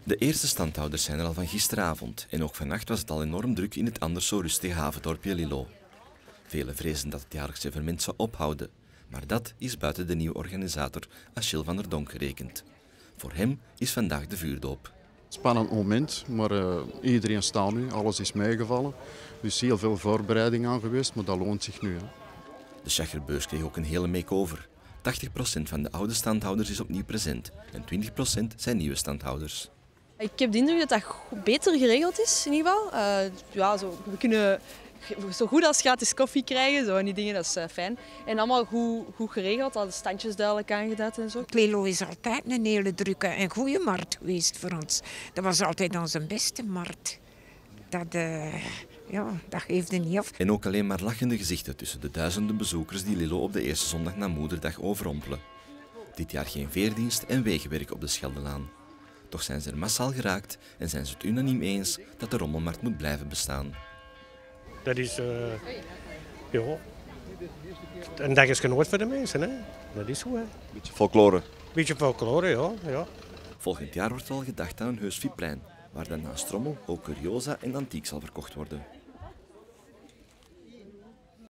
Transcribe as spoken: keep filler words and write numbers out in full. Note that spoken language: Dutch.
De eerste standhouders zijn er al van gisteravond en ook vannacht was het al enorm druk in het anders zo rustige havendorpje Lillo. Velen vrezen dat het jaarlijkse evenement zou ophouden, maar dat is buiten de nieuwe organisator Achille van der Donk gerekend. Voor hem is vandaag de vuurdoop. Spannend moment, maar uh, iedereen staat nu, alles is meegevallen. Dus heel veel voorbereiding aan geweest, maar dat loont zich nu. Hè. De Schacherbeurs kreeg ook een hele make-over. tachtig procent van de oude standhouders is opnieuw present en twintig procent zijn nieuwe standhouders. Ik heb de indruk dat dat beter geregeld is, in ieder geval. Uh, ja, zo, we kunnen zo goed als gratis koffie krijgen, zo, en die dingen, dat is uh, fijn. En allemaal goed, goed geregeld, al de standjes duidelijk aangeduid en zo. Lillo is altijd een hele drukke en goede markt geweest voor ons. Dat was altijd onze beste markt. Dat, uh, ja, dat geeft er niet af. En ook alleen maar lachende gezichten tussen de duizenden bezoekers die Lillo op de eerste zondag na Moederdag overrompelen. Dit jaar geen veerdienst en wegenwerk op de Scheldelaan. Toch zijn ze er massaal geraakt en zijn ze het unaniem eens dat de rommelmarkt moet blijven bestaan. Dat is, uh, ja, een dag is genoeg voor de mensen, hè. Dat is zo, hè. Beetje folklore. Beetje folklore, ja, ja. Volgend jaar wordt er al gedacht aan een heus Viplein, waar dan naast rommel ook curiosa en antiek zal verkocht worden.